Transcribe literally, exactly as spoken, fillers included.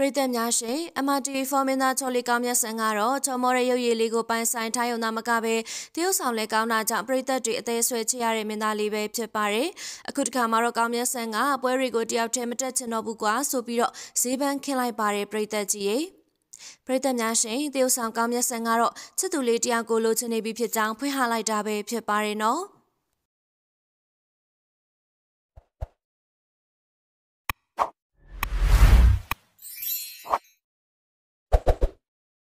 ရိသတ်များရှင် M R T V ဖော်မင်းသားချော်လီကောင်းမြတ်ဆန်ကတော့ချော်မော်ရဲ့ရုပ်ရည်လေးကိုပိုင်ဆိုင်ထားရုံသာမကပဲတရုတ်ဆောင်လဲကောင်းတာကြောင့်ပရိသတ်တွေအသေးဆွဲချရတဲ့မင်းသားလေးပဲဖြစ်ပါတယ်။အခုတစ်ခါမှာတော့ကောင်းမြတ်ဆန်ကပွဲတွေကိုတယောက်တည်းမတက်ချင်တော့ဘူးကွာဆိုပြီးတော့ဈေးပန်းခင်းလိုက်ပါတယ်ပရိသတ်ကြီးရေပရိသတ်များရှင်တရုတ်ဆောင်ကောင်းမြတ်ဆန်ကတော့ချစ်သူလေးတယောက်ကိုလိုချင်နေပြီဖြစ်ကြောင်းဖွင့်ဟလိုက်တာပဲဖြစ်ပါတယ်နော်။